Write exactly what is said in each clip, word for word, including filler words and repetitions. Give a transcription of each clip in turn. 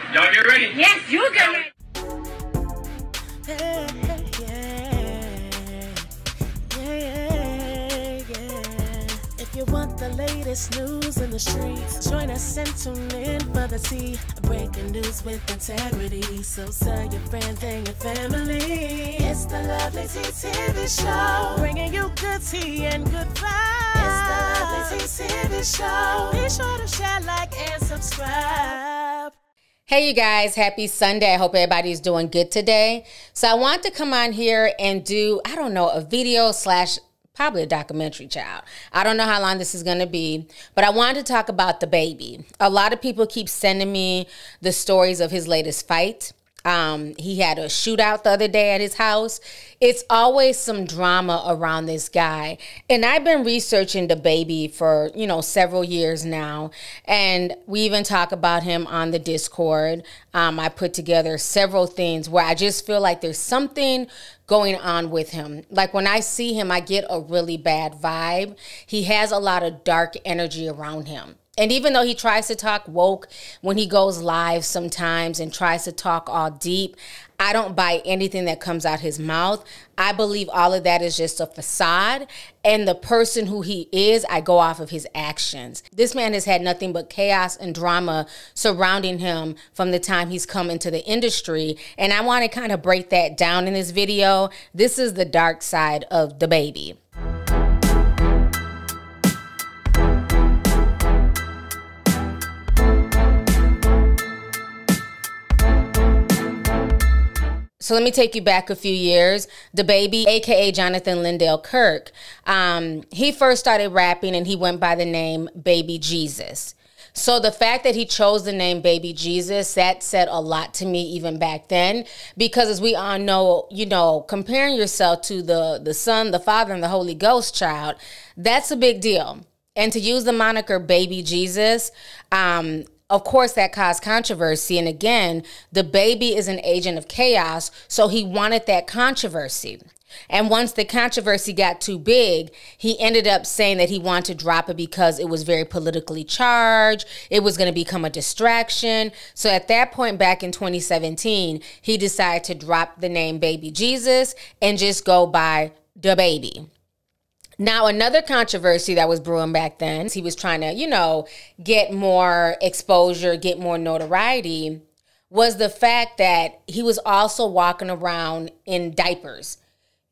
Y'all get ready? Yes, you get ready. Hey, yeah, yeah, yeah. If you want the latest news in the streets, join us and tune in for the tea. Breaking news with integrity. So tell your friends and your family. It's the Lovelyti T V show, bringing you good tea and good vibes. It's the Lovelyti T V show. Be sure to share, like, and subscribe. Hey you guys, happy Sunday. I hope everybody's doing good today. So I want to come on here and do, I don't know, a video slash probably a documentary, child. I don't know how long this is going to be, but I wanted to talk about Dababy. A lot of people keep sending me the stories of his latest fight. Um, he had a shootout the other day at his house. It's always some drama around this guy. And I've been researching Dababy for, you know, several years now. And we even talk about him on the Discord. Um, I put together several things where I just feel like there's something going on with him. Like when I see him, I get a really bad vibe. He has a lot of dark energy around him. And even though he tries to talk woke when he goes live sometimes and tries to talk all deep, I don't buy anything that comes out his mouth. I believe all of that is just a facade. And the person who he is, I go off of his actions. This man has had nothing but chaos and drama surrounding him from the time he's come into the industry. And I want to kind of break that down in this video. This is the dark side of Dababy. So let me take you back a few years. Dababy, a k a. Jonathan Lindell Kirk, um, he first started rapping and he went by the name Baby Jesus. So the fact that he chose the name Baby Jesus, that said a lot to me even back then. Because as we all know, you know, comparing yourself to the, the Son, the Father, and the Holy Ghost, child, that's a big deal. And to use the moniker Baby Jesus, um, of course, that caused controversy. And again, Dababy is an agent of chaos, so he wanted that controversy. And once the controversy got too big, he ended up saying that he wanted to drop it because it was very politically charged. It was going to become a distraction. So at that point back in twenty seventeen, he decided to drop the name Baby Jesus and just go by Dababy. Now, another controversy that was brewing back then, he was trying to, you know, get more exposure, get more notoriety, was the fact that he was also walking around in diapers.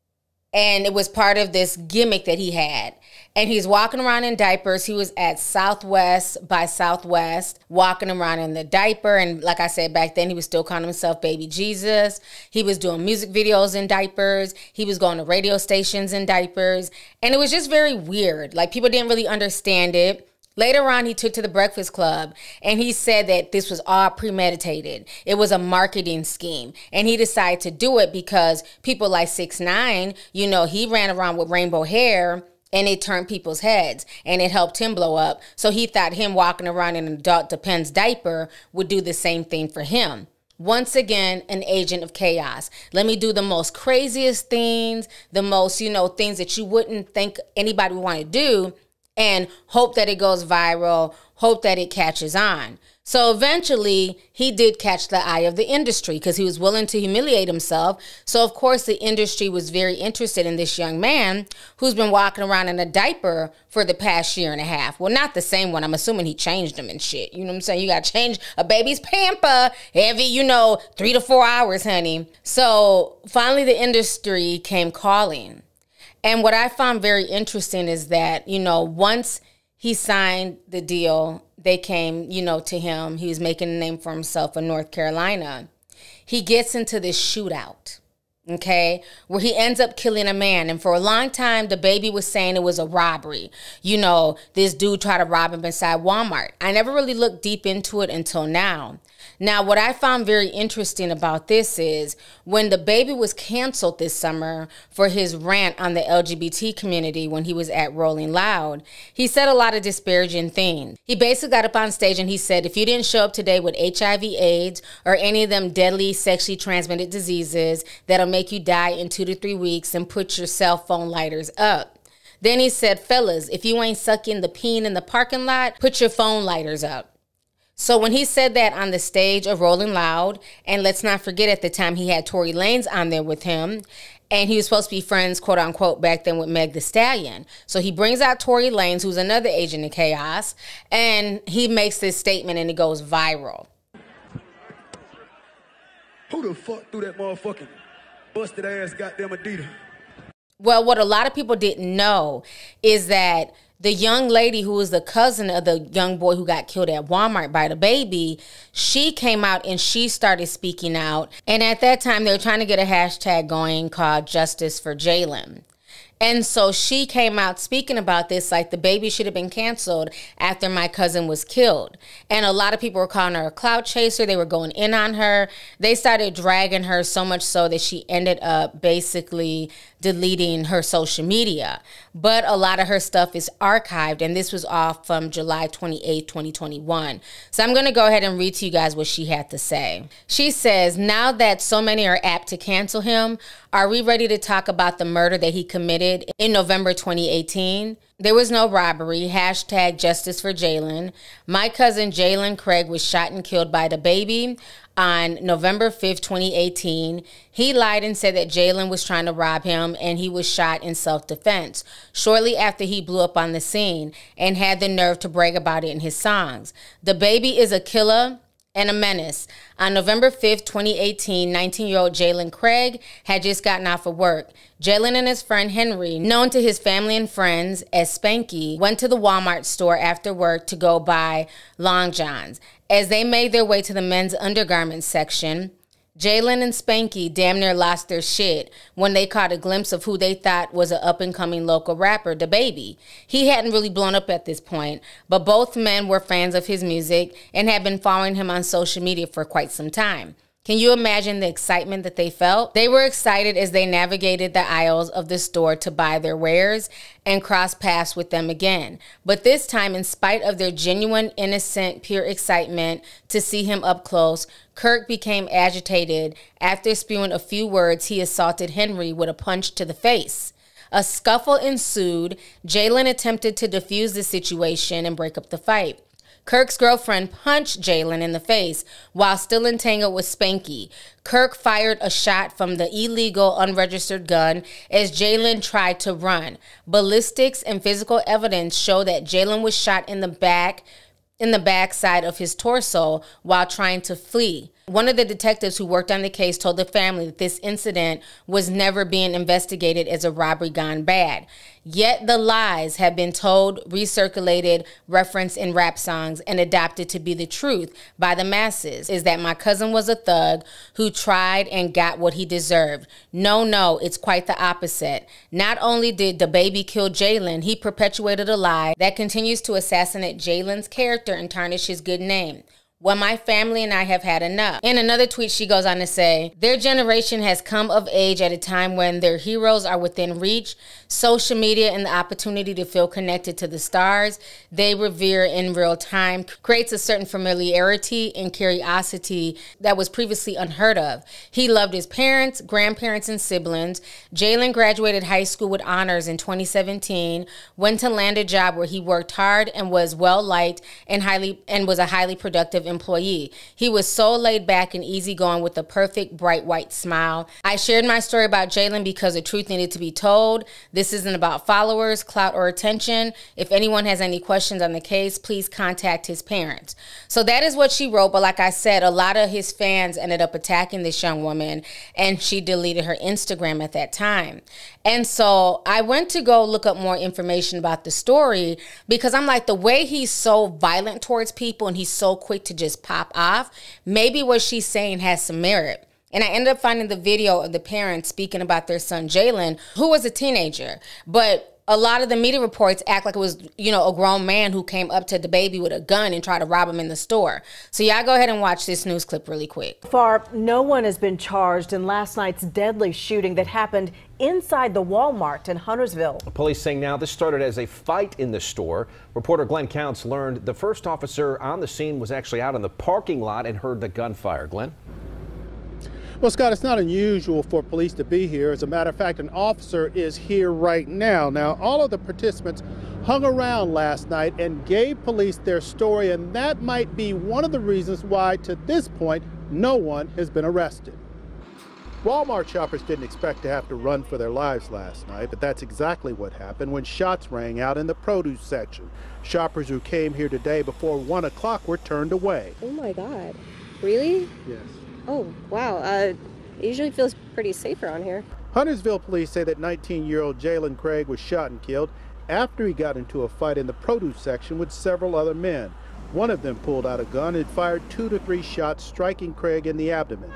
And it was part of this gimmick that he had. And he's walking around in diapers. He was at Southwest by Southwest, walking around in the diaper. And like I said, back then, he was still calling himself Baby Jesus. He was doing music videos in diapers. He was going to radio stations in diapers. And it was just very weird. Like, people didn't really understand it. Later on, he took to the Breakfast Club, and he said that this was all premeditated. It was a marketing scheme, and he decided to do it because people like six nine, you know, he ran around with rainbow hair, and it turned people's heads, and it helped him blow up. So he thought him walking around in an adult Depends diaper would do the same thing for him. Once again, an agent of chaos. Let me do the most craziest things, the most, you know, things that you wouldn't think anybody would want to do, and hope that it goes viral, hope that it catches on. So eventually, he did catch the eye of the industry because he was willing to humiliate himself. So, of course, the industry was very interested in this young man who's been walking around in a diaper for the past year and a half. Well, not the same one. I'm assuming he changed them and shit. You know what I'm saying? You got to change a baby's pamper every, you know, three to four hours, honey. So, finally, the industry came calling. And what I found very interesting is that, you know, once he signed the deal, they came, you know, to him. He was making a name for himself in North Carolina. He gets into this shootout, okay, where he ends up killing a man. And for a long time, Dababy was saying it was a robbery. You know, this dude tried to rob him inside Walmart. I never really looked deep into it until now. Now, what I found very interesting about this is when Dababy was canceled this summer for his rant on the L G B T community when he was at Rolling Loud, he said a lot of disparaging things. He basically got up on stage and he said, if you didn't show up today with H I V AIDS or any of them deadly sexually transmitted diseases that'll make you die in two to three weeks, then put your cell phone lighters up. Then he said, fellas, if you ain't sucking the peen in the parking lot, put your phone lighters up. So when he said that on the stage of Rolling Loud, and let's not forget at the time he had Tory Lanez on there with him, and he was supposed to be friends, quote unquote, back then with Meg Thee Stallion. So he brings out Tory Lanez, who's another agent of chaos, and he makes this statement and it goes viral. Who the fuck threw that motherfucking busted ass goddamn Adidas? Well, what a lot of people didn't know is that the young lady who was the cousin of the young boy who got killed at Walmart by Dababy, she came out and she started speaking out. And at that time, they were trying to get a hashtag going called Justice for Jalen. And so she came out speaking about this, like the baby should have been canceled after my cousin was killed. And a lot of people were calling her a clout chaser. They were going in on her. They started dragging her so much so that she ended up basically deleting her social media. But a lot of her stuff is archived, and this was off from July twenty-eighth, twenty twenty-one. So I'm going to go ahead and read to you guys what she had to say. She says, now that so many are apt to cancel him, are we ready to talk about the murder that he committed in November twenty eighteen? There was no robbery. Hashtag justice for Jalen. My cousin Jalen Craig was shot and killed by Dababy on November fifth, twenty eighteen. He lied and said that Jalen was trying to rob him, and he was shot in self-defense shortly after he blew up on the scene and had the nerve to brag about it in his songs. Dababy is a killer and a menace. On November fifth, twenty eighteen, nineteen-year-old Jalen Craig had just gotten off of work. Jalen and his friend Henry, known to his family and friends as Spanky, went to the Walmart store after work to go buy Long Johns. As they made their way to the men's undergarments section, Jalen and Spanky damn near lost their shit when they caught a glimpse of who they thought was an up-and-coming local rapper, Dababy. He hadn't really blown up at this point, but both men were fans of his music and had been following him on social media for quite some time. Can you imagine the excitement that they felt? They were excited as they navigated the aisles of the store to buy their wares and cross paths with them again. But this time, in spite of their genuine, innocent, pure excitement to see him up close, Kirk became agitated. After spewing a few words, he assaulted Henry with a punch to the face. A scuffle ensued. Jalen attempted to defuse the situation and break up the fight. Kirk's girlfriend punched Jalen in the face while still entangled with Spanky. Kirk fired a shot from the illegal unregistered gun as Jalen tried to run. Ballistics and physical evidence show that Jalen was shot in the back, in the backside of his torso while trying to flee. One of the detectives who worked on the case told the family that this incident was never being investigated as a robbery gone bad. Yet the lies have been told, recirculated, referenced in rap songs, and adopted to be the truth by the masses, is that my cousin was a thug who tried and got what he deserved. No, no, it's quite the opposite. Not only did Dababy kill Jalen, he perpetuated a lie that continues to assassinate Jalen's character and tarnish his good name. Well, my family and I have had enough. In another tweet, she goes on to say, their generation has come of age at a time when their heroes are within reach. Social media and the opportunity to feel connected to the stars they revere in real time creates a certain familiarity and curiosity that was previously unheard of. He loved his parents, grandparents, and siblings. Jalen graduated high school with honors in twenty seventeen, went to land a job where he worked hard and was well-liked and highly and was a highly productive employee. He was so laid back and easygoing with a perfect bright white smile. I shared my story about Jalen because the truth needed to be told. This isn't about followers, clout, or attention. If anyone has any questions on the case, please contact his parents. So that is what she wrote. But like I said, a lot of his fans ended up attacking this young woman, and she deleted her Instagram at that time. And so I went to go look up more information about the story because I'm like, the way he's so violent towards people and he's so quick to just pop off, maybe what she's saying has some merit. And I ended up finding the video of the parents speaking about their son, Jalen, who was a teenager. But a lot of the media reports act like it was, you know, a grown man who came up to Dababy with a gun and tried to rob him in the store. So y'all go ahead and watch this news clip really quick. So far, no one has been charged in last night's deadly shooting that happened inside the Walmart in Huntersville. Police saying now this started as a fight in the store. Reporter Glenn Counts learned the first officer on the scene was actually out in the parking lot and heard the gunfire. Glenn? Well, Scott, it's not unusual for police to be here. As a matter of fact, an officer is here right now. Now, all of the participants hung around last night and gave police their story, and that might be one of the reasons why, to this point, no one has been arrested. Walmart shoppers didn't expect to have to run for their lives last night, but that's exactly what happened when shots rang out in the produce section. Shoppers who came here today before one o'clock were turned away. Oh my God, really? Yes. Oh, wow. Uh, it usually feels pretty safe around here. Huntersville police say that nineteen-year-old Jalen Craig was shot and killed after he got into a fight in the produce section with several other men. One of them pulled out a gun and fired two to three shots, striking Craig in the abdomen.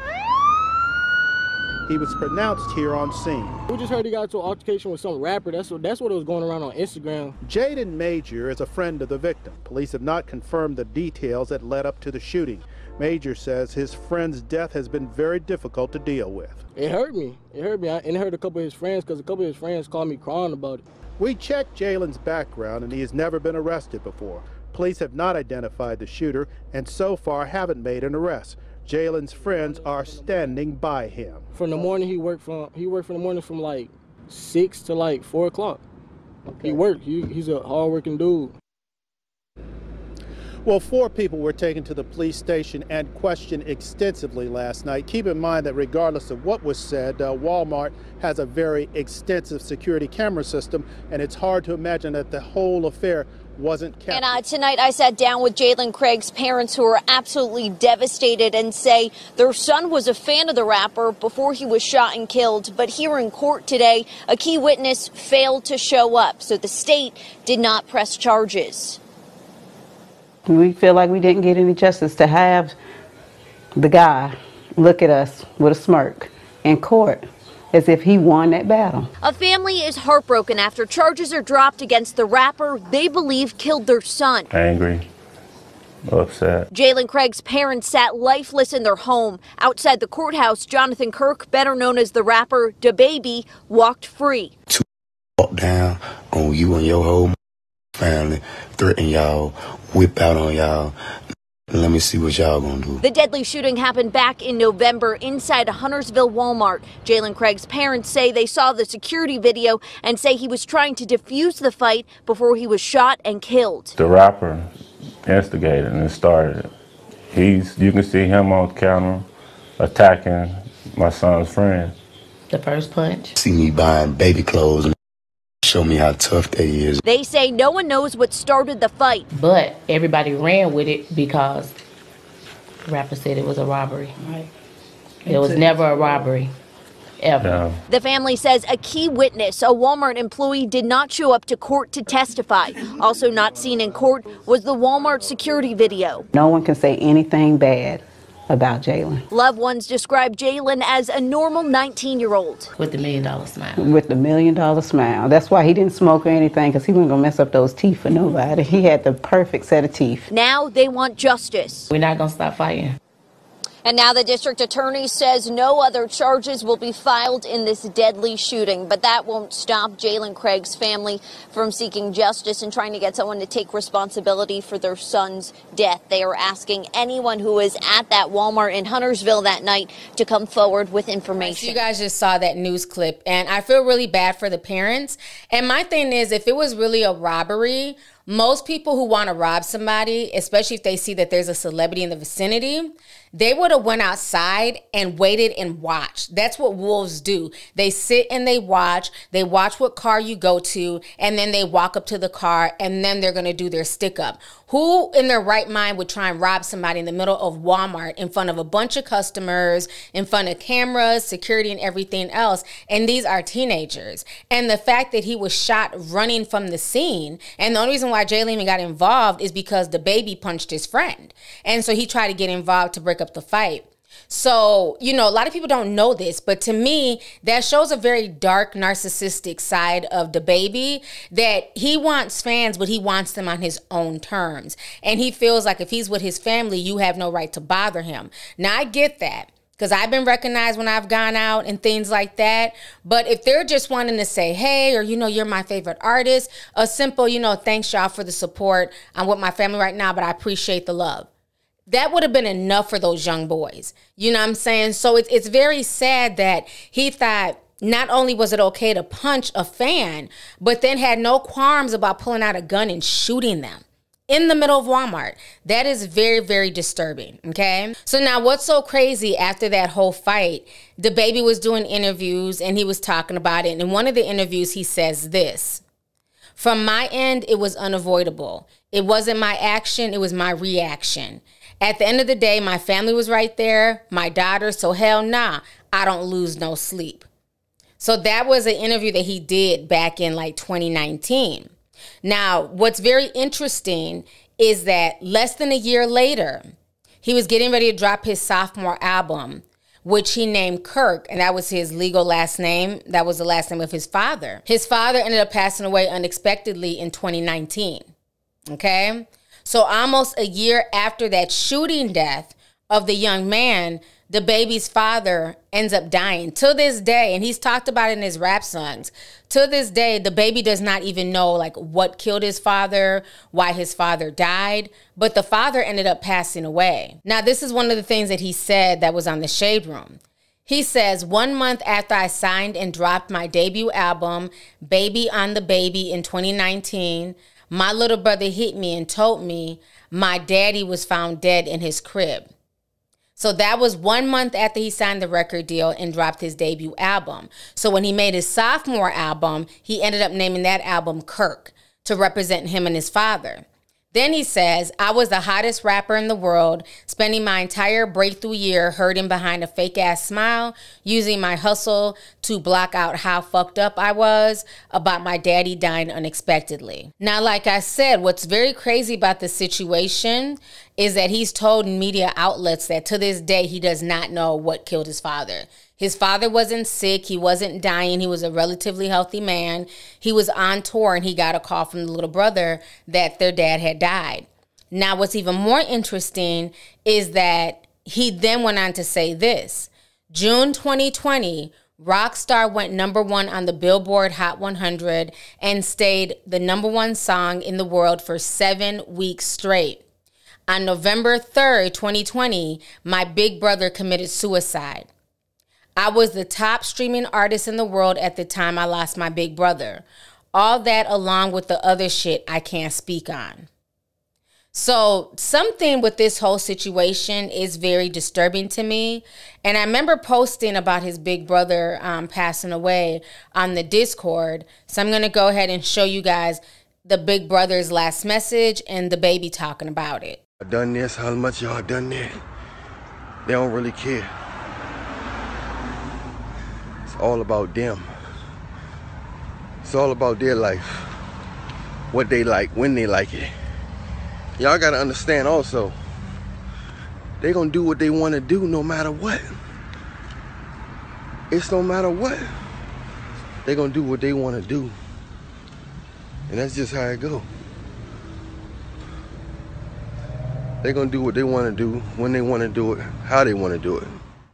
He was pronounced here on scene. We just heard he got into an altercation with some rapper. That's what, that's what it was going around on Instagram. Jaden Major is a friend of the victim. Police have not confirmed the details that led up to the shooting. Major says his friend's death has been very difficult to deal with. It hurt me. It hurt me. I, and it hurt a couple of his friends because a couple of his friends called me crying about it. We checked Jalen's background, and he has never been arrested before. Police have not identified the shooter and so far haven't made an arrest. Jalen's friends are standing by him. From the morning he worked from he worked from the morning from like six to like four o'clock. Okay. He worked. He, he's a hard-working dude. Well, four people were taken to the police station and questioned extensively last night. Keep in mind that regardless of what was said, uh, Walmart has a very extensive security camera system, and it's hard to imagine that the whole affair wasn't captured. And uh, tonight I sat down with Jalen Craig's parents, who are absolutely devastated and say their son was a fan of the rapper before he was shot and killed. But here in court today, a key witness failed to show up, so the state did not press charges. We feel like we didn't get any justice to have the guy look at us with a smirk in court as if he won that battle. A family is heartbroken after charges are dropped against the rapper they believe killed their son. Angry, upset. Jalen Craig's parents sat lifeless in their home. Outside the courthouse, Jonathan Kirk, better known as the rapper Dababy, walked free. To walk down on you and your whole family, threaten y'all, whip out on y'all. Let me see what y'all gonna do. The deadly shooting happened back in November inside a Huntersville Walmart. Jalen Craig's parents say they saw the security video and say he was trying to defuse the fight before he was shot and killed. The rapper instigated and started it. He's, you can see him on camera attacking my son's friend. The first punch. See me buying baby clothes and show me how tough that is. They say no one knows what started the fight. But everybody ran with it because the rapper said it was a robbery. Right. It was never a robbery, ever. Yeah. The family says a key witness, a Walmart employee, did not show up to court to testify. Also not seen in court was the Walmart security video. No one can say anything bad about Jalen. Loved ones describe Jalen as a normal nineteen-year-old. With the million dollar smile. With the million dollar smile. That's why he didn't smoke or anything, because he wasn't going to mess up those teeth for nobody. He had the perfect set of teeth. Now they want justice. We're not going to stop fighting. And now the district attorney says no other charges will be filed in this deadly shooting. But that won't stop Jalen Craig's family from seeking justice and trying to get someone to take responsibility for their son's death. They are asking anyone who was at that Walmart in Huntersville that night to come forward with information. You guys just saw that news clip, and I feel really bad for the parents. And my thing is, if it was really a robbery, most people who want to rob somebody, especially if they see that there's a celebrity in the vicinity, they would have went outside and waited and watched. That's what wolves do. They sit and they watch. They watch what car you go to, and then they walk up to the car, and then they're going to do their stick up. Who in their right mind would try and rob somebody in the middle of Walmart in front of a bunch of customers, in front of cameras, security, and everything else? And these are teenagers. And the fact that he was shot running from the scene, and the only reason why Jalen even got involved is because Dababy punched his friend. And so he tried to get involved to break up the fight. So, you know, a lot of people don't know this, but to me, that shows a very dark, narcissistic side of Dababy, that he wants fans, but he wants them on his own terms. And he feels like if he's with his family, you have no right to bother him. Now, I get that, because I've been recognized when I've gone out and things like that. But if they're just wanting to say, hey, or, you know, you're my favorite artist, a simple, you know, thanks y'all for the support. I'm with my family right now, but I appreciate the love. That would have been enough for those young boys. You know what I'm saying? So it's, it's very sad that he thought not only was it okay to punch a fan, but then had no qualms about pulling out a gun and shooting them in the middle of Walmart. That is very, very disturbing, okay? So now what's so crazy after that whole fight, Dababy was doing interviews and he was talking about it. And in one of the interviews, he says this: "From my end, it was unavoidable. It wasn't my action, it was my reaction. At the end of the day, my family was right there, my daughter, so hell nah, I don't lose no sleep." So that was an interview that he did back in like twenty nineteen. Now, what's very interesting is that less than a year later, he was getting ready to drop his sophomore album, which he named Kirk, and that was his legal last name. That was the last name of his father. His father ended up passing away unexpectedly in twenty nineteen, okay? So almost a year after that shooting death of the young man, Dababy's father ends up dying. To this day, and he's talked about it in his rap songs, to this day, Dababy does not even know like what killed his father, why his father died, but the father ended up passing away. Now, this is one of the things that he said that was on the Shade Room. He says, "One month after I signed and dropped my debut album, Baby on the Baby, in twenty nineteen, my little brother hit me and told me my daddy was found dead in his crib." So that was one month after he signed the record deal and dropped his debut album. So when he made his sophomore album, he ended up naming that album Kirk to represent him and his father. Then he says, "I was the hottest rapper in the world, spending my entire breakthrough year hurting behind a fake-ass smile, using my hustle to block out how fucked up I was about my daddy dying unexpectedly." Now, like I said, what's very crazy about the situation is that he's told media outlets that to this day, he does not know what killed his father. His father wasn't sick. He wasn't dying. He was a relatively healthy man. He was on tour and he got a call from the little brother that their dad had died. Now, what's even more interesting is that he then went on to say this: "June twenty twenty, Rockstar went number one on the Billboard Hot one hundred and stayed the number one song in the world for seven weeks straight. On November third, twenty twenty, my big brother committed suicide. I was the top streaming artist in the world at the time I lost my big brother. All that along with the other shit I can't speak on." So something with this whole situation is very disturbing to me. And I remember posting about his big brother um, passing away on the Discord. So I'm going to go ahead and show you guys the big brother's last message and Dababy talking about it. I done this, how much y'all done that? They don't really care. It's all about them. It's all about their life. What they like, when they like it. Y'all gotta understand also, they gonna do what they wanna do no matter what. It's no matter what. They gonna do what they wanna do. And that's just how it go. They gonna do what they wanna do, when they wanna do it, how they wanna do it.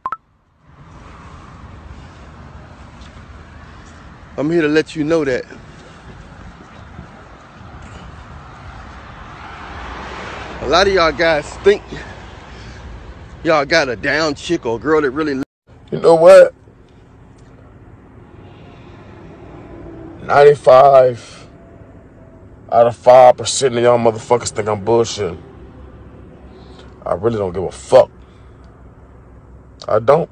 I'm here to let you know that a lot of y'all guys think y'all got a down chick or girl that really... You know what? ninety-five out of five percent of y'all motherfuckers think I'm bullshitting. I really don't give a fuck. I don't.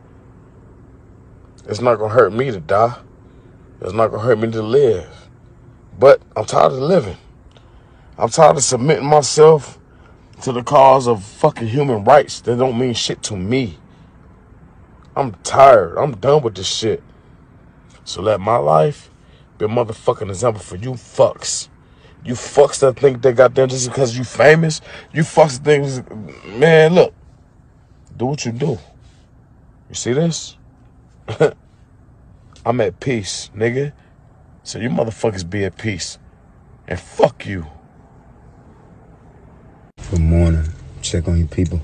It's not gonna hurt me to die. It's not gonna hurt me to live. But I'm tired of living. I'm tired of submitting myself to the cause of fucking human rights that don't mean shit to me. I'm tired. I'm done with this shit. So let my life be a motherfucking example for you fucks. You fucks that think they got them just because you famous. You fucks things, man, look. Do what you do. You see this? I'm at peace, nigga. So you motherfuckers be at peace. And fuck you. Good morning. Check on your people.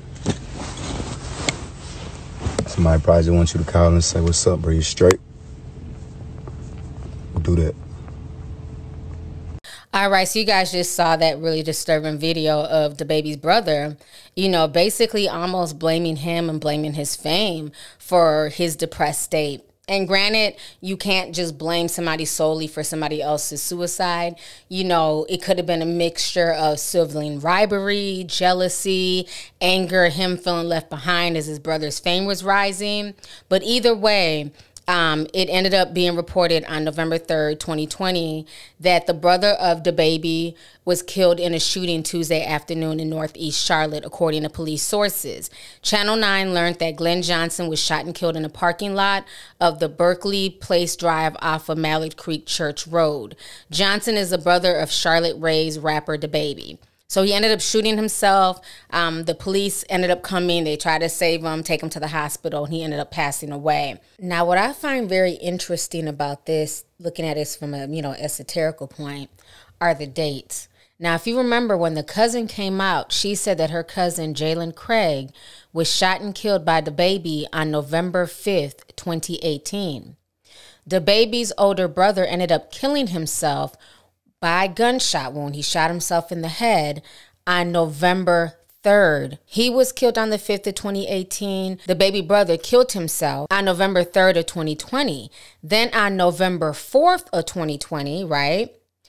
Somebody probably just wants you to call and say, "What's up, bro? You straight?" Do that. All right, so you guys just saw that really disturbing video of Dababy's brother, you know, basically almost blaming him and blaming his fame for his depressed state. And granted, you can't just blame somebody solely for somebody else's suicide. You know, it could have been a mixture of sibling rivalry, jealousy, anger, him feeling left behind as his brother's fame was rising. But either way, Um, it ended up being reported on November third, twenty twenty, that the brother of Dababy was killed in a shooting Tuesday afternoon in Northeast Charlotte, according to police sources. Channel nine learned that Glenn Johnson was shot and killed in a parking lot of the Berkeley Place Drive off of Mallard Creek Church Road. Johnson is the brother of Charlotte-raised rapper Dababy. So he ended up shooting himself. Um, the police ended up coming. They tried to save him, take him to the hospital, and he ended up passing away. Now, what I find very interesting about this, looking at this from a, you know, esoterical point, are the dates. Now, if you remember when the cousin came out, she said that her cousin, Jalen Craig, was shot and killed by Dababy on November fifth, twenty eighteen. Dababy's older brother ended up killing himself by gunshot wound. He shot himself in the head on November third. He was killed on the fifth of twenty eighteen. The baby brother killed himself on November third of twenty twenty. Then on November fourth of twenty twenty, right,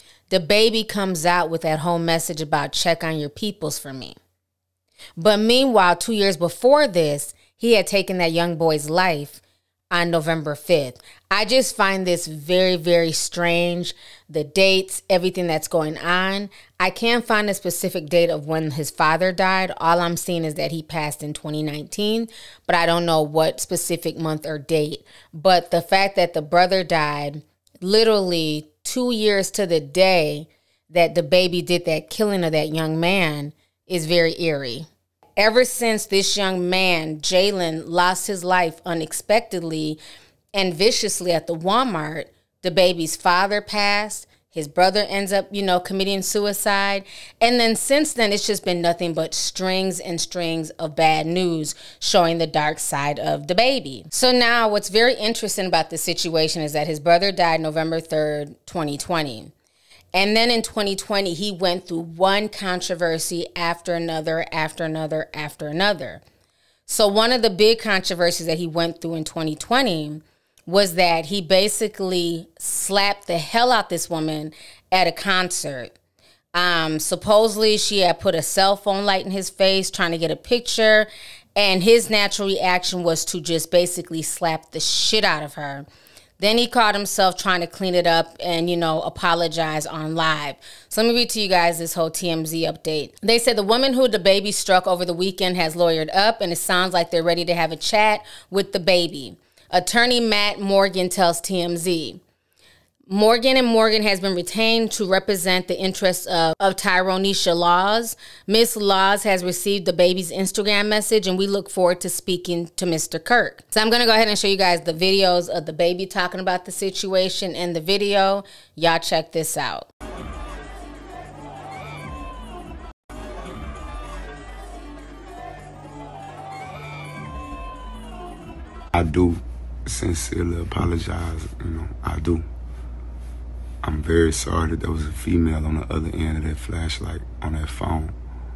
Dababy comes out with that whole message about check on your peoples for me. But meanwhile, two years before this, he had taken that young boy's life on November fifth. I just find this very, very strange. The dates, everything that's going on. I can't find a specific date of when his father died. All I'm seeing is that he passed in twenty nineteen, but I don't know what specific month or date. But the fact that the brother died literally two years to the day that Dababy did that killing of that young man is very eerie. Ever since this young man, Jalen, lost his life unexpectedly and viciously at the Walmart, Dababy's father passed, his brother ends up, you know, committing suicide. And then since then, it's just been nothing but strings and strings of bad news showing the dark side of Dababy. So now what's very interesting about this situation is that his brother died November third, twenty twenty. And then in twenty twenty, he went through one controversy after another, after another, after another. So one of the big controversies that he went through in twenty twenty was that he basically slapped the hell out this woman at a concert. Um, supposedly, she had put a cell phone light in his face trying to get a picture, and his natural reaction was to just basically slap the shit out of her. Then he caught himself trying to clean it up and, you know, apologize on live. So let me read to you guys this whole T M Z update. They said the woman who Dababy struck over the weekend has lawyered up, and it sounds like they're ready to have a chat with Dababy. Attorney Matt Morgan tells T M Z. Morgan and Morgan has been retained to represent the interests of, of Tyronisha Laws. Miss Laws has received Dababy's Instagram message, and we look forward to speaking to Mister Kirk. So I'm going to go ahead and show you guys the videos of Dababy talking about the situation in the video. Y'all check this out. I do sincerely apologize, you know, I do. I'm very sorry that there was a female on the other end of that flashlight on that phone.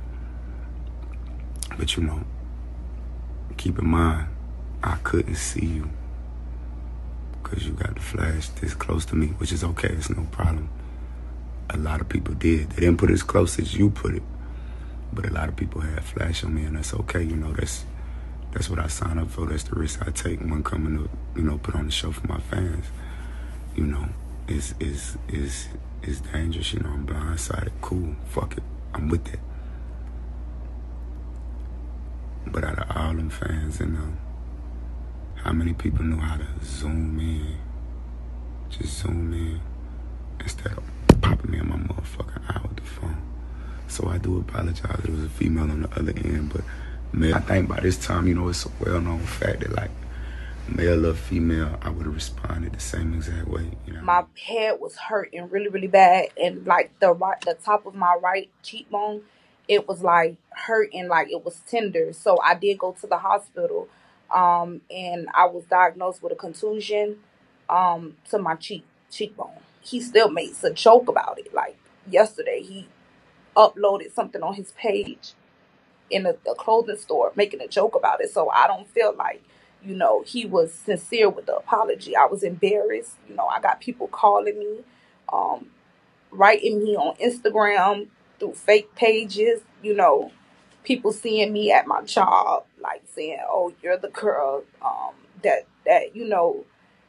But you know, keep in mind, I couldn't see you because you got the flash this close to me, which is okay, it's no problem. A lot of people did. They didn't put it as close as you put it, but a lot of people had flash on me, and that's okay, you know, that's that's what I signed up for. That's the risk I take when coming to, you know, put on the show for my fans. You know, is is is is dangerous, you know, I'm blindsided. Cool, fuck it, I'm with that. But out of all them fans, you know, how many people know how to zoom in? Just zoom in instead of popping me in my motherfucking eye with the phone. So I do apologize. There was a female on the other end, but man, I think by this time, you know, it's a well-known fact that, like, male or female, I would have responded the same exact way, you know. My head was hurting really, really bad, and like the right, the top of my right cheekbone, it was like hurting, like it was tender. So I did go to the hospital, um, and I was diagnosed with a contusion um, to my cheek cheekbone. He still makes a joke about it, like, yesterday he uploaded something on his page in a, a clothing store making a joke about it. So I don't feel like, you know, he was sincere with the apology. I was embarrassed. You know, I got people calling me, um, writing me on Instagram through fake pages, you know, people seeing me at my job, like saying, oh, you're the girl um, that, that, you know,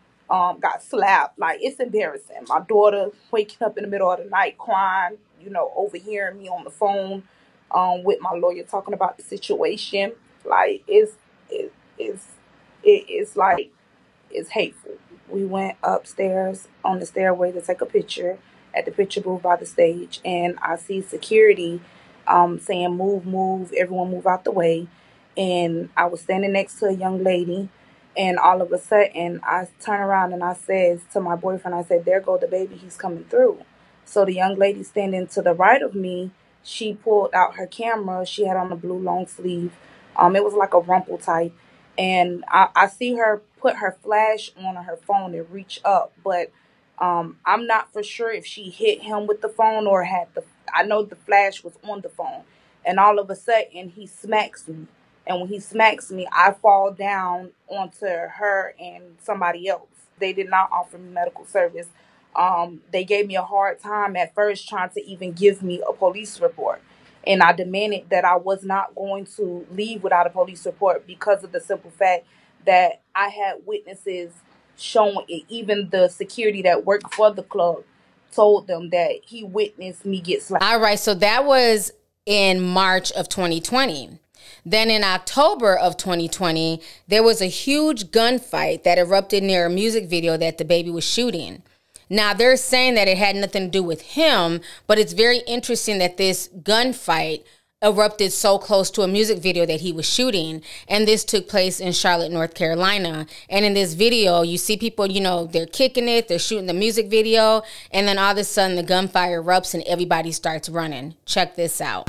um, got slapped. Like, it's embarrassing. My daughter waking up in the middle of the night crying, you know, overhearing me on the phone um, with my lawyer talking about the situation. Like, it's, it, it's, it, it's like, it's hateful. We went upstairs on the stairway to take a picture at the picture booth by the stage, and I see security um, saying, move, move, everyone move out the way. And I was standing next to a young lady, and all of a sudden, I turn around and I says to my boyfriend, I said, there go the baby, he's coming through. So the young lady standing to the right of me, she pulled out her camera. She had on a blue long sleeve. Um, it was like a rumple type. And I, I see her put her flash on her phone and reach up. But um, I'm not for sure if she hit him with the phone or had the, I know the flash was on the phone. And all of a sudden, he smacks me. And when he smacks me, I fall down onto her and somebody else. They did not offer me medical service. Um, they gave me a hard time at first trying to even give me a police report. And I demanded that I was not going to leave without a police report because of the simple fact that I had witnesses showing it. Even the security that worked for the club told them that he witnessed me get slapped. All right, so that was in March of twenty twenty. Then in October of twenty twenty, there was a huge gunfight that erupted near a music video that Dababy was shooting. Now, they're saying that it had nothing to do with him, but it's very interesting that this gunfight erupted so close to a music video that he was shooting. And this took place in Charlotte, North Carolina. And in this video, you see people, you know, they're kicking it, they're shooting the music video, and then all of a sudden the gunfire erupts and everybody starts running. Check this out.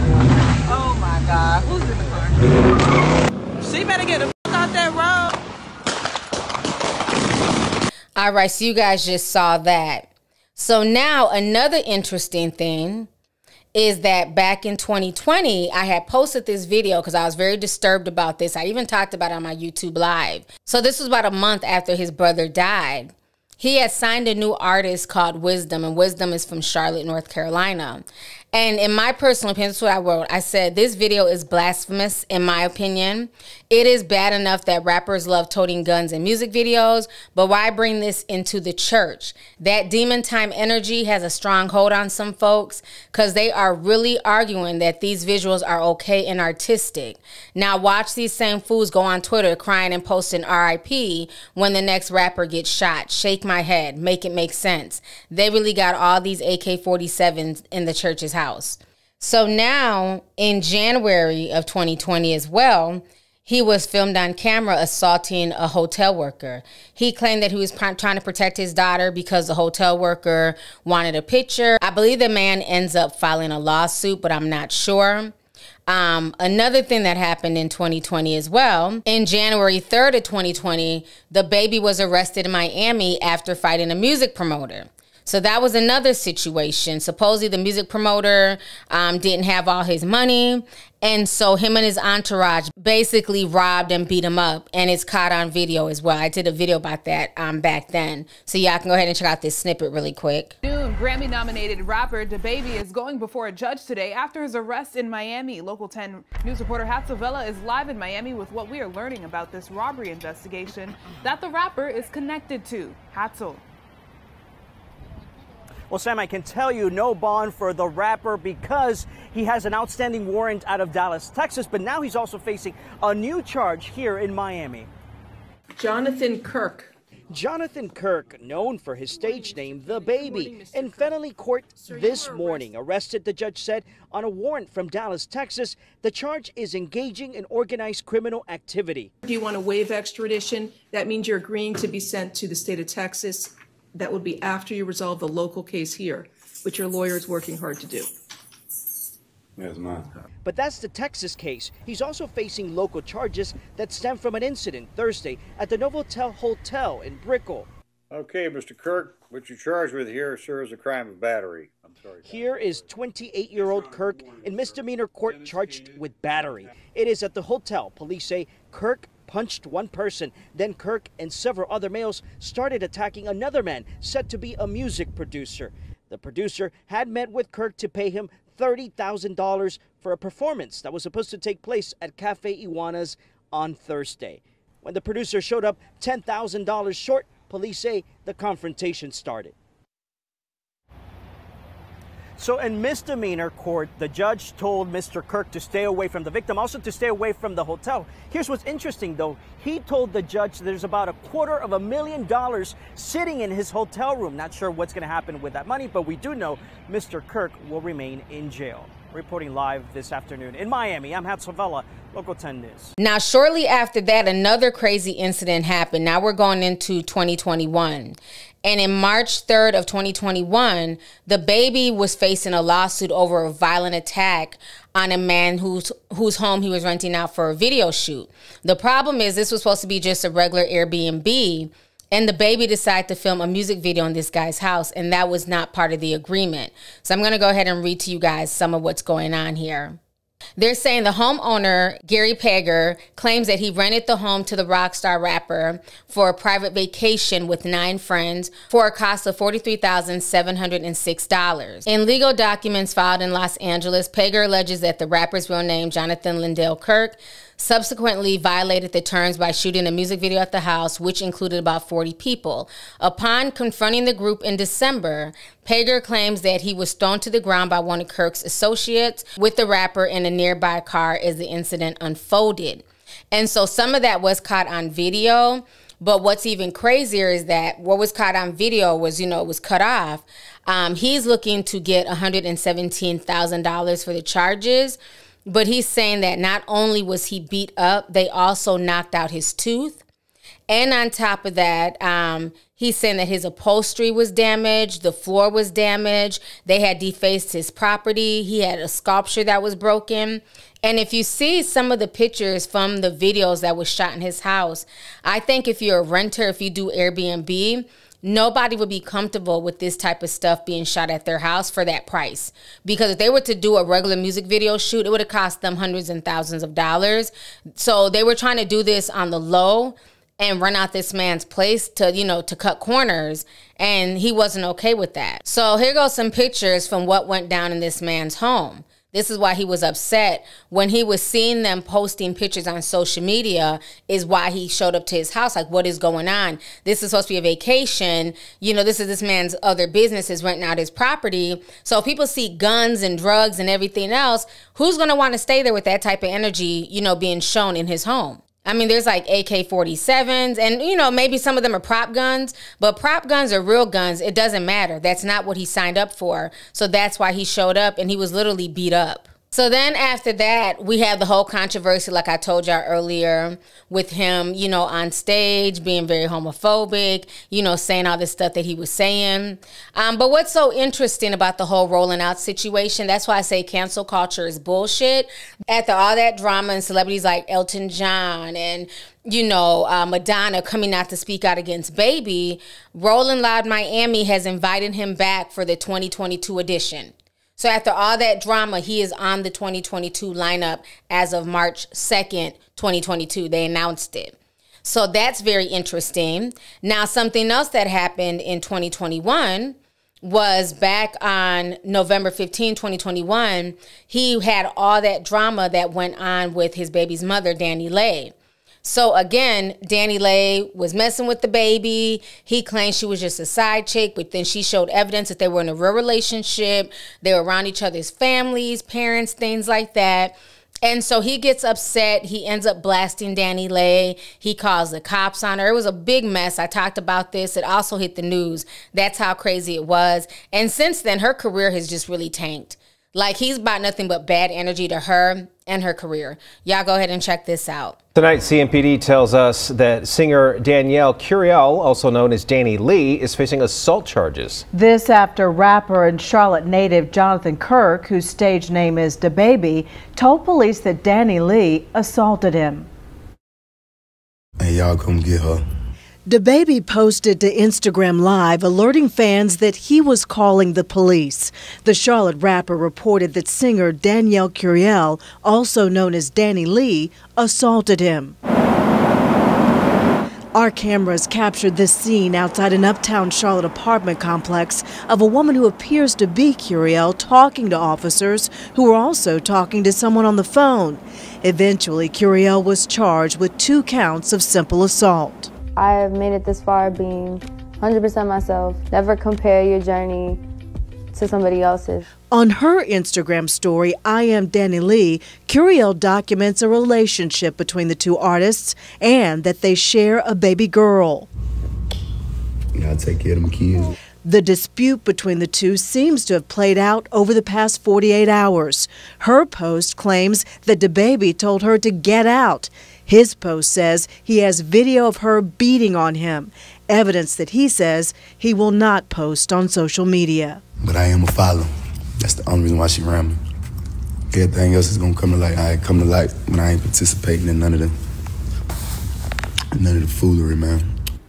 Oh my God, who's in the car? She better get the fuck out that road. All right, so you guys just saw that. So now another interesting thing is that back in twenty twenty, I had posted this video because I was very disturbed about this. I even talked about it on my YouTube Live. So this was about a month after his brother died. He had signed a new artist called Wisdom, and Wisdom is from Charlotte, North Carolina. And in my personal opinion, this is what I wrote. I said, this video is blasphemous, in my opinion. It is bad enough that rappers love toting guns in music videos, but why bring this into the church? That demon time energy has a strong hold on some folks because they are really arguing that these visuals are okay and artistic. Now watch these same fools go on Twitter crying and posting R I P when the next rapper gets shot. Shake my head. Make it make sense. They really got all these A K forty-sevens in the church's house. House. So now in January of twenty twenty as well, he was filmed on camera assaulting a hotel worker. He claimed that he was trying to protect his daughter because the hotel worker wanted a picture. I believe the man ends up filing a lawsuit, but I'm not sure. Um, another thing that happened in twenty twenty as well, in January third of twenty twenty, Dababy was arrested in Miami after fighting a music promoter. So that was another situation. Supposedly the music promoter um, didn't have all his money. And so him and his entourage basically robbed and beat him up. And it's caught on video as well. I did a video about that um, back then. So y'all can go ahead and check out this snippet really quick. Noon, Grammy-nominated rapper Dababy is going before a judge today after his arrest in Miami. Local ten news reporter Hatzel Vela is live in Miami with what we are learning about this robbery investigation that the rapper is connected to. Hatzel. Well, Sam, I can tell you no bond for the rapper because he has an outstanding warrant out of Dallas, Texas, but now he's also facing a new charge here in Miami. Jonathan Kirk. Jonathan Kirk, known for his stage name, Dababy, in felony court this morning. Arrested, the judge said, on a warrant from Dallas, Texas. The charge is engaging in organized criminal activity. If you want to waive extradition, that means you're agreeing to be sent to the state of Texas. That would be after you resolve the local case here, which your lawyer is working hard to do. Yes, ma'am. But that's the Texas case. He's also facing local charges that stem from an incident Thursday at the Novelty Hotel in Brickell. Okay, Mister Kirk, what you're charged with here, sir, is a crime of battery. Here is twenty-eight-year-old Kirk in misdemeanor court charged with battery. It is at the hotel. Police say Kirk punched one person. Then Kirk and several other males started attacking another man said to be a music producer. The producer had met with Kirk to pay him thirty thousand dollars for a performance that was supposed to take place at Cafe Iguanas on Thursday. When the producer showed up ten thousand dollars short, police say the confrontation started. So in misdemeanor court, the judge told Mister Kirk to stay away from the victim, also to stay away from the hotel. Here's what's interesting, though. He told the judge there's about a quarter of a million dollars sitting in his hotel room. Not sure what's going to happen with that money, but we do know Mister Kirk will remain in jail. Reporting live this afternoon in Miami, I'm Hatsavella, Local ten News. Now, shortly after that, another crazy incident happened. Now we're going into twenty twenty-one. And in March third of twenty twenty-one, Dababy was facing a lawsuit over a violent attack on a man whose whose home he was renting out for a video shoot. The problem is this was supposed to be just a regular Airbnb, and Dababy decided to film a music video in this guy's house, and that was not part of the agreement. So I'm going to go ahead and read to you guys some of what's going on here. They're saying the homeowner, Gary Pager, claims that he rented the home to the rock star rapper for a private vacation with nine friends for a cost of forty-three thousand seven hundred six dollars. In legal documents filed in Los Angeles, Pager alleges that the rapper's real name, Jonathan Lindell Kirk, subsequently violated the terms by shooting a music video at the house, which included about forty people. Upon confronting the group in December, Pager claims that he was thrown to the ground by one of Kirk's associates with the rapper in a nearby car as the incident unfolded. And so some of that was caught on video, but what's even crazier is that what was caught on video was, you know, it was cut off. Um, he's looking to get one hundred seventeen thousand dollars for the charges. But he's saying that not only was he beat up, they also knocked out his tooth. And on top of that, um, he's saying that his upholstery was damaged, the floor was damaged, they had defaced his property, he had a sculpture that was broken. And if you see some of the pictures from the videos that was shot in his house, I think if you're a renter, if you do Airbnb, nobody would be comfortable with this type of stuff being shot at their house for that price. Because if they were to do a regular music video shoot, it would have cost them hundreds and thousands of dollars. So they were trying to do this on the low and run out this man's place to, you know, to cut corners. And he wasn't okay with that. So here goes some pictures from what went down in this man's home. This is why he was upset. When he was seeing them posting pictures on social media is why he showed up to his house. Like, what is going on? This is supposed to be a vacation. You know, this is this man's other businesses renting out his property. So if people see guns and drugs and everything else, who's going to want to stay there with that type of energy, you know, being shown in his home? I mean, there's like A K forty-sevens and, you know, maybe some of them are prop guns, but prop guns are real guns. It doesn't matter. That's not what he signed up for. So that's why he showed up and he was literally beat up. So then after that, we have the whole controversy, like I told y'all earlier, with him, you know, on stage being very homophobic, you know, saying all this stuff that he was saying. Um, but what's so interesting about the whole rolling out situation, that's why I say cancel culture is bullshit. After all that drama and celebrities like Elton John and, you know, uh, Madonna coming out to speak out against Baby, Rolling Loud Miami has invited him back for the twenty twenty-two edition. So after all that drama, he is on the twenty twenty-two lineup as of March second, twenty twenty-two. They announced it. So that's very interesting. Now, something else that happened in twenty twenty-one was back on November fifteenth, twenty twenty-one, he had all that drama that went on with his baby's mother, DaniLeigh. So again, DaniLeigh was messing with the baby. He claimed she was just a side chick, but then she showed evidence that they were in a real relationship. They were around each other's families, parents, things like that. And so he gets upset. He ends up blasting DaniLeigh. He calls the cops on her. It was a big mess. I talked about this. It also hit the news. That's how crazy it was. And since then, her career has just really tanked. Like, he's brought nothing but bad energy to her and her career. Y'all go ahead and check this out. Tonight, C M P D tells us that singer Danielle Curiel, also known as DaniLeigh, is facing assault charges. This after rapper and Charlotte native Jonathan Kirk, whose stage name is Dababy, told police that DaniLeigh assaulted him. And y'all come get her. Dababy posted to Instagram Live alerting fans that he was calling the police. The Charlotte rapper reported that singer Danielle Curiel, also known as Danny Lee, assaulted him. Our cameras captured this scene outside an uptown Charlotte apartment complex of a woman who appears to be Curiel talking to officers who were also talking to someone on the phone. Eventually, Curiel was charged with two counts of simple assault. I have made it this far being one hundred percent myself. Never compare your journey to somebody else's. On her Instagram story, I Am Danny Lee, Curiel documents a relationship between the two artists and that they share a baby girl. You gotta take care of them kids. The dispute between the two seems to have played out over the past forty-eight hours. Her post claims that Dababy told her to get out. His post says he has video of her beating on him, evidence that he says he will not post on social media. But I am a follower. That's the only reason why she ran me. Everything else is gonna come to light. I ain't come to light when I ain't participating in none of them, none of the foolery, man.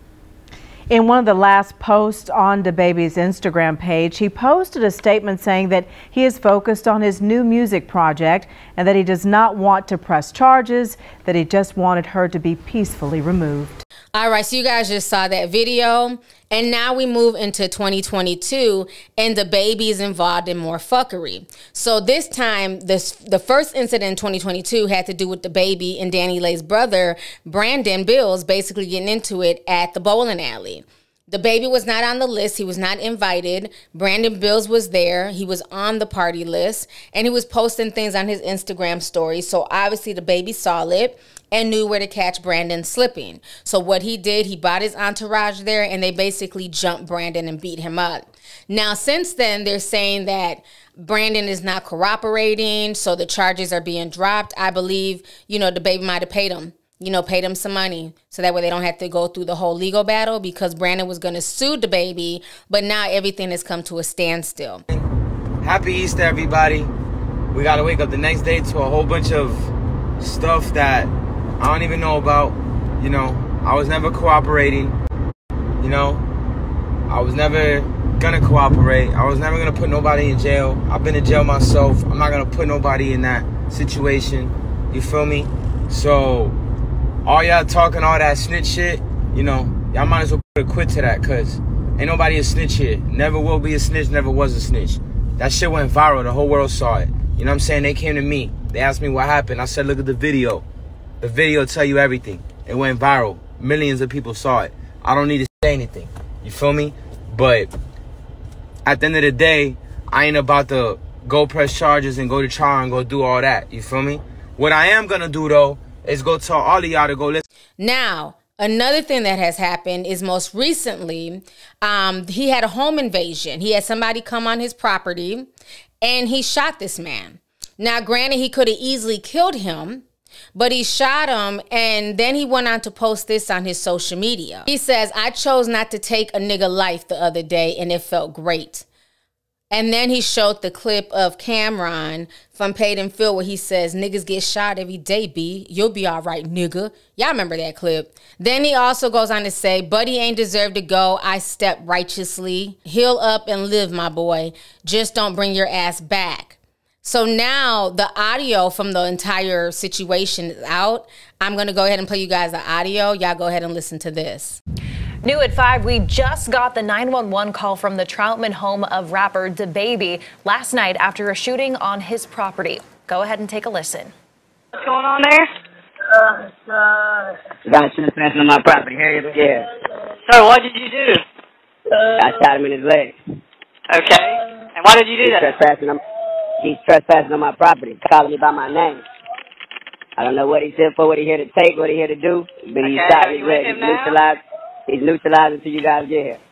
In one of the last posts on Dababy's Instagram page, he posted a statement saying that he is focused on his new music project and that he does not want to press charges, that he just wanted her to be peacefully removed. All right, so you guys just saw that video, and now we move into twenty twenty-two, and Dababy is involved in more fuckery. So this time, this the first incident in twenty twenty-two had to do with Dababy and Danny Lee's brother, Brandon Bills, basically getting into it at the bowling alley. Dababy was not on the list. He was not invited. Brandon Bills was there. He was on the party list, and he was posting things on his Instagram story. So obviously Dababy saw it and knew where to catch Brandon slipping. So what he did, he brought his entourage there, and they basically jumped Brandon and beat him up. Now, since then, they're saying that Brandon is not cooperating, so the charges are being dropped. I believe, you know, Dababy might have paid him. You know, paid him some money so that way they don't have to go through the whole legal battle, because Brandon was going to sue Dababy, but now everything has come to a standstill. Happy Easter, everybody. We got to wake up the next day to a whole bunch of stuff that I don't even know about. You know, I was never cooperating. You know, I was never going to cooperate. I was never going to put nobody in jail. I've been in jail myself. I'm not going to put nobody in that situation. You feel me? So all y'all talking all that snitch shit, you know, y'all might as well put a quit to that, because ain't nobody a snitch here. Never will be a snitch, never was a snitch. That shit went viral. The whole world saw it. You know what I'm saying? They came to me. They asked me what happened. I said, look at the video. The video tell you everything. It went viral. Millions of people saw it. I don't need to say anything. You feel me? But at the end of the day, I ain't about to go press charges and go to trial and go do all that. You feel me? What I am going to do, though, is go tell all of y'all to go listen. Now, another thing that has happened is most recently, um, he had a home invasion. He had somebody come on his property, and he shot this man. Now, granted, he could have easily killed him, but he shot him, and then he went on to post this on his social media. He says, I chose not to take a nigga life the other day, and it felt great. And then he showed the clip of Cameron from Paid in Full where he says, niggas get shot every day, B. You'll be all right, nigga. Y'all remember that clip. Then he also goes on to say, Buddy ain't deserved to go. I step righteously. Heal up and live, my boy. Just don't bring your ass back. So now the audio from the entire situation is out. I'm going to go ahead and play you guys the audio. Y'all go ahead and listen to this. New at five, we just got the nine one one call from the Troutman home of rapper Dababy last night after a shooting on his property. Go ahead and take a listen. What's going on there? Uh, uh, Guy trespassing on my property. Hurry up, yeah. Sir, what did you do? I shot him in his leg. Okay. And why did you do he's that? Trespassing on, he's trespassing on my property, calling me by my name. I don't know what he's here for, what he's here to take, what he's here to do, but he's Okay, shot are his you with leg. him He's now? neutralized. He's neutralized until you guys get here.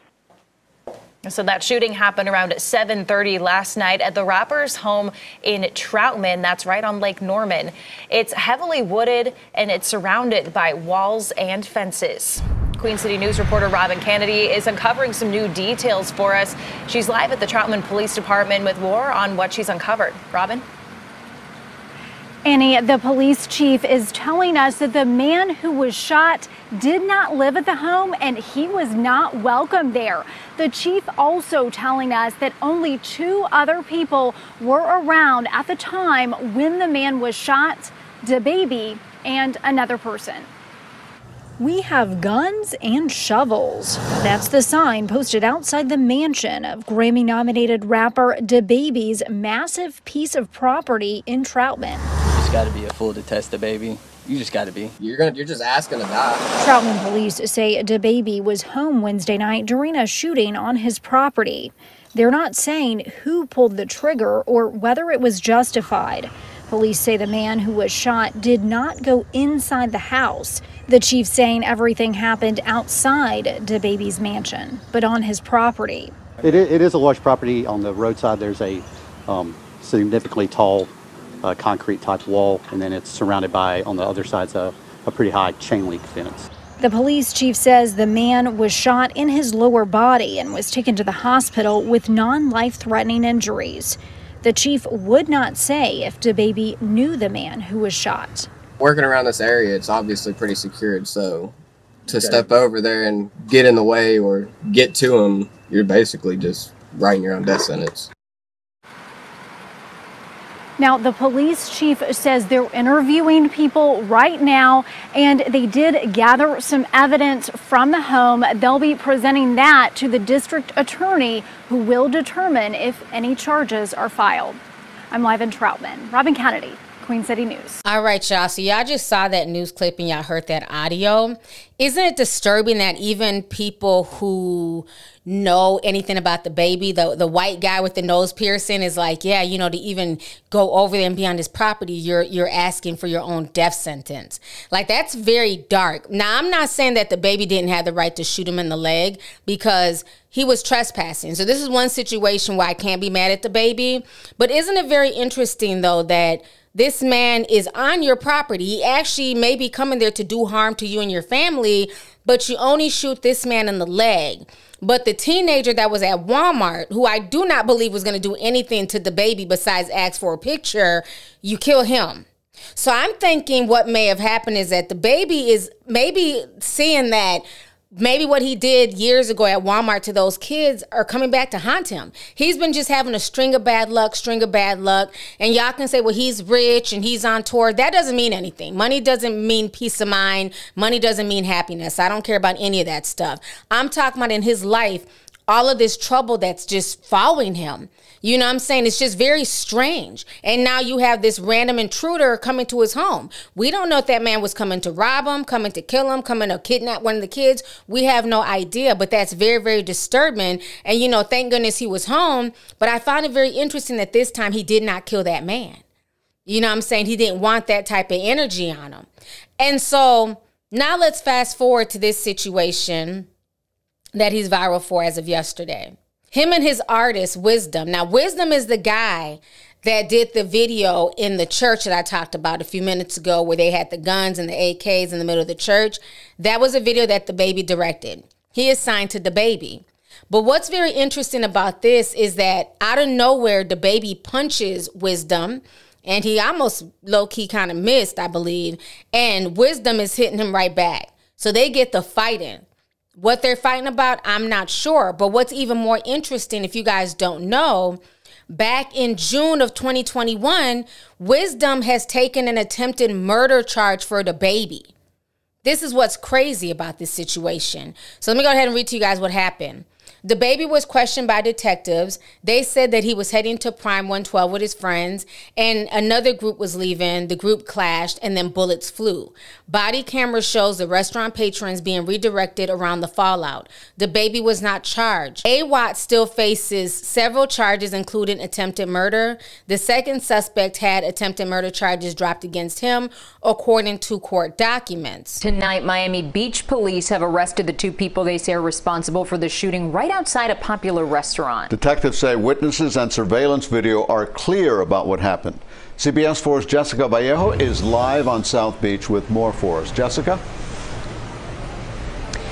So that shooting happened around seven thirty last night at the rapper's home in Troutman. That's right on Lake Norman. It's heavily wooded and it's surrounded by walls and fences. Queen City News reporter Robin Kennedy is uncovering some new details for us. She's live at the Troutman Police Department with more on what she's uncovered. Robin? Annie, the police chief is telling us that the man who was shot did not live at the home and he was not welcome there. The chief also telling us that only two other people were around at the time when the man was shot, Dababy and another person. We have guns and shovels. That's the sign posted outside the mansion of Grammy-nominated rapper Dababy's massive piece of property in Troutman. You just gotta be a fool to test Dababy. You just gotta be. You're gonna. You're just asking to die. Troutman police say Dababy was home Wednesday night during a shooting on his property. They're not saying who pulled the trigger or whether it was justified. Police say the man who was shot did not go inside the house. The chief saying everything happened outside Dababy's mansion, but on his property. It is, it is a large property. On the roadside, there's a um, significantly tall uh, concrete type wall, and then it's surrounded by, on the other side, a, a pretty high chain link fence. The police chief says the man was shot in his lower body and was taken to the hospital with non-life-threatening injuries. The chief would not say if Dababy knew the man who was shot. Working around this area, it's obviously pretty secured, so to okay. step over there and get in the way or get to him, you're basically just writing your own death sentence. Now, the police chief says they're interviewing people right now, and they did gather some evidence from the home. They'll be presenting that to the district attorney, who will determine if any charges are filed. I'm live in Troutman. Robin Kennedy, Queen City News. All right, y'all. So y'all just saw that news clip and y'all heard that audio. Isn't it disturbing that even people who know anything about the baby, the the white guy with the nose piercing is like, yeah, you know, to even go over there and be on this property, you're you're asking for your own death sentence. Like, that's very dark. Now, I'm not saying that the baby didn't have the right to shoot him in the leg because he was trespassing. So this is one situation where I can't be mad at the baby. But isn't it very interesting, though, that this man is on your property? He actually may be coming there to do harm to you and your family, but you only shoot this man in the leg. But the teenager that was at Walmart, who I do not believe was going to do anything to the baby besides ask for a picture, you kill him. So I'm thinking what may have happened is that the baby is maybe seeing that maybe what he did years ago at Walmart to those kids are coming back to haunt him. He's been just having a string of bad luck, string of bad luck. And y'all can say, well, he's rich and he's on tour. That doesn't mean anything. Money doesn't mean peace of mind. Money doesn't mean happiness. I don't care about any of that stuff. I'm talking about in his life, all of this trouble that's just following him. You know what I'm saying? It's just very strange. And now you have this random intruder coming to his home. We don't know if that man was coming to rob him, coming to kill him, coming to kidnap one of the kids. We have no idea, but that's very, very disturbing. And, you know, thank goodness he was home. But I find it very interesting that this time he did not kill that man. You know what I'm saying? He didn't want that type of energy on him. And so now let's fast forward to this situation that he's viral for as of yesterday. Him and his artist, Wisdom. Now, Wisdom is the guy that did the video in the church that I talked about a few minutes ago where they had the guns and the A Ks in the middle of the church. That was a video that Dababy directed. He is signed to Dababy. But what's very interesting about this is that out of nowhere, Dababy punches Wisdom, and he almost low-key kind of missed, I believe, and Wisdom is hitting him right back. So they get the fighting. What they're fighting about, I'm not sure. But what's even more interesting, if you guys don't know, back in June of twenty twenty-one, Wisdom has taken an attempted murder charge for Dababy. This is what's crazy about this situation. So let me go ahead and read to you guys what happened. Dababy was questioned by detectives. They said that he was heading to Prime one twelve with his friends, and another group was leaving. The group clashed, and then bullets flew. Body camera shows the restaurant patrons being redirected around the fallout. Dababy was not charged. A Watt still faces several charges, including attempted murder. The second suspect had attempted murder charges dropped against him, according to court documents. Tonight, Miami Beach police have arrested the two people they say are responsible for the shooting right outside a popular restaurant. Detectives say witnesses and surveillance video are clear about what happened. C B S four's Jessica Vallejo is live on South Beach with more for us. Jessica?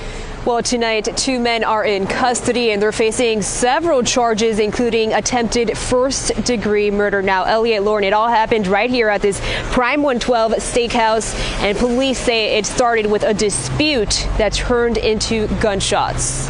Well, tonight, two men are in custody and they're facing several charges, including attempted first-degree murder. Now, Elliot, Lauren, it all happened right here at this Prime one twelve Steakhouse, and police say it started with a dispute that turned into gunshots.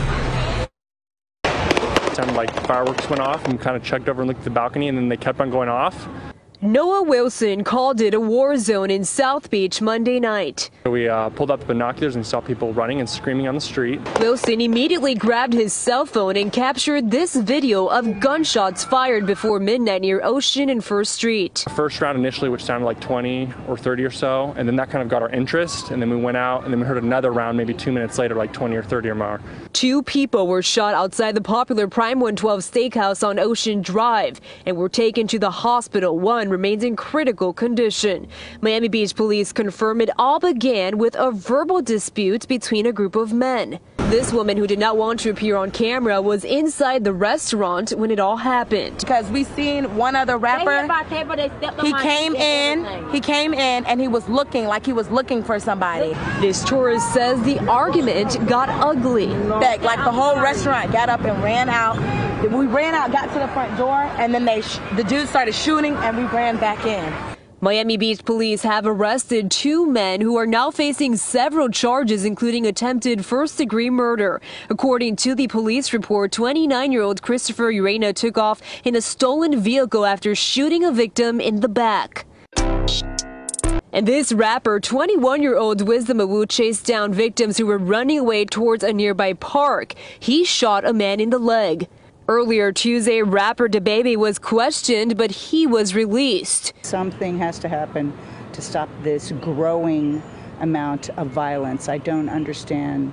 Time like fireworks went off and kind of checked over and looked at the balcony, and then they kept on going off. Noah Wilson called it a war zone in South Beach Monday night. We uh, pulled out the binoculars and saw people running and screaming on the street. Wilson immediately grabbed his cell phone and captured this video of gunshots fired before midnight near Ocean and First Street. The first round initially, which sounded like twenty or thirty or so, and then that kind of got our interest, and then we went out and then we heard another round maybe two minutes later, like twenty or thirty or more. Two people were shot outside the popular Prime one twelve Steakhouse on Ocean Drive and were taken to the hospital. One remains in critical condition. Miami Beach police confirm it all began with a verbal dispute between a group of men. This woman, who did not want to appear on camera, was inside the restaurant when it all happened. Because we seen one other rapper, he came in, he came in and he was looking like he was looking for somebody. This tourist says the argument got ugly. Like the whole restaurant got up and ran out. We ran out, got to the front door, and then they, sh the dude started shooting and we ran back in. Miami Beach police have arrested two men who are now facing several charges, including attempted first-degree murder. According to the police report, twenty-nine-year-old Christopher Urena took off in a stolen vehicle after shooting a victim in the back. And this rapper, twenty-one-year-old Wisdom Awu, chased down victims who were running away towards a nearby park. He shot a man in the leg. Earlier Tuesday, rapper Dababy was questioned, but he was released. Something has to happen to stop this growing amount of violence. I don't understand.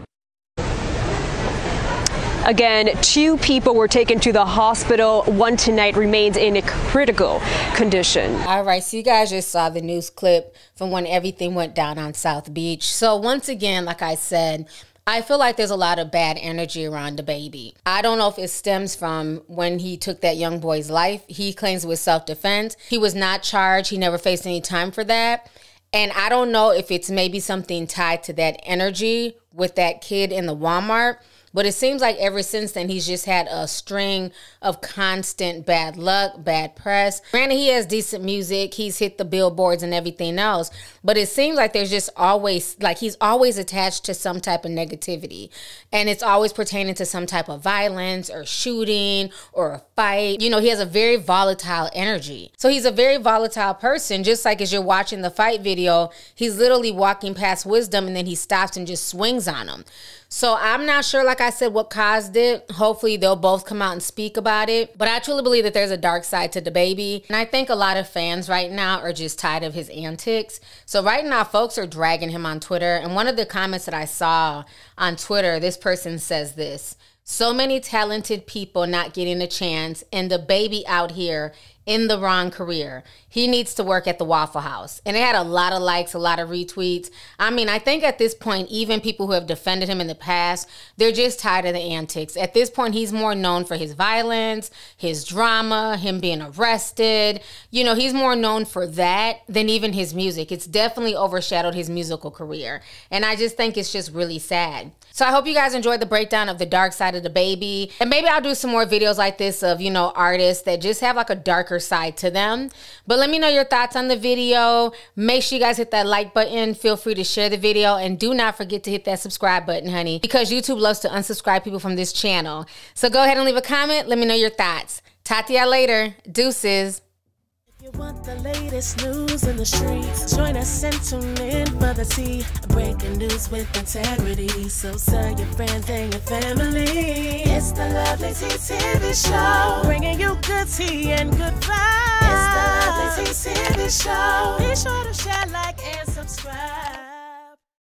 Again, two people were taken to the hospital. One tonight remains in a critical condition. All right, so you guys just saw the news clip from when everything went down on South Beach. So once again, like I said, I feel like there's a lot of bad energy around Dababy. I don't know if it stems from when he took that young boy's life. He claims it was self-defense. He was not charged. He never faced any time for that. And I don't know if it's maybe something tied to that energy with that kid in the Walmart. But it seems like ever since then, he's just had a string of constant bad luck, bad press. Granted, he has decent music. He's hit the billboards and everything else. But it seems like there's just always, like he's always attached to some type of negativity. And it's always pertaining to some type of violence or shooting or a fight. You know, he has a very volatile energy. So he's a very volatile person. Just like as you're watching the fight video, he's literally walking past Wisdom and then he stops and just swings on him. So I'm not sure, like I said, what caused it. Hopefully they'll both come out and speak about it. But I truly believe that there's a dark side to Dababy. And I think a lot of fans right now are just tired of his antics. So right now, folks are dragging him on Twitter. And one of the comments that I saw on Twitter, this person says this: so many talented people not getting a chance, and Dababy out here in the wrong career. He needs to work at the Waffle House. And it had a lot of likes, a lot of retweets. I mean, I think at this point, even people who have defended him in the past, they're just tired of the antics. At this point, he's more known for his violence, his drama, him being arrested. You know, he's more known for that than even his music. It's definitely overshadowed his musical career. And I just think it's just really sad. So I hope you guys enjoyed the breakdown of the dark side of Dababy. And maybe I'll do some more videos like this of, you know, artists that just have like a darker side to them. But let me know your thoughts on the video. Make sure you guys hit that like button. Feel free to share the video. And do not forget to hit that subscribe button, honey, because YouTube loves to unsubscribe people from this channel. So go ahead and leave a comment. Let me know your thoughts. Talk to y'all later. Deuces. You want the latest news in the streets? Join us and tune in for the tea. Breaking news with integrity. So tell your friends and your family. It's the Lovelyti T V show, bringing you good tea and good vibes. It's the Lovelyti T V show. Be sure to share, like, and subscribe.